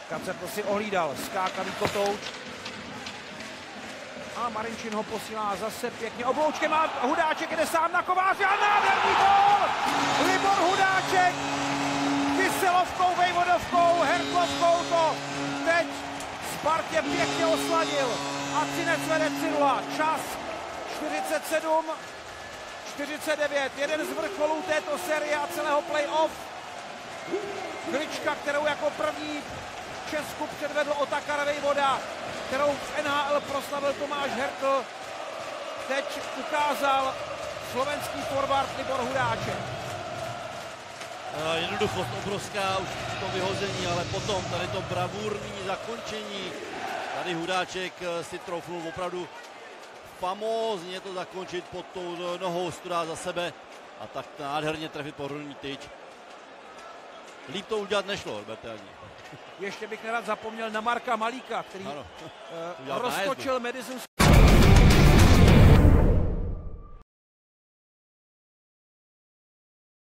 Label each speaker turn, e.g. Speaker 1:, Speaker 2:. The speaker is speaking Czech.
Speaker 1: Kacet to si ohlídal, skákavý kotouč. A Marinčin ho posílá zase pěkně obloučkem a Hudáček jde sám na Kováře a nádherný gól! Libor Hudáček Kyselovkou, Vejvodovkou, Hertlovkou to teď Spartě pěkně osladil a Třinec vede 3-0. Čas 47-49. Jeden z vrcholů této série a celého play-off. Klička, kterou jako první v Česku předvedl Otakar Vejvoda, kterou v NHL proslavil Tomáš Hertl, teď ukázal slovenský forward Libor Hudáček.
Speaker 2: Jednoduchost obrovská, už to vyhození, ale potom tady to bravurní zakončení. Tady Hudáček si troufnul opravdu famózně to zakončit pod tou nohou, studá za sebe a tak nádherně trefit pohodlný tyč. Líp to udělat nešlo, Roberte, ani.
Speaker 1: Ještě bych nerad zapomněl na Marka Malíka, který roztočil Madison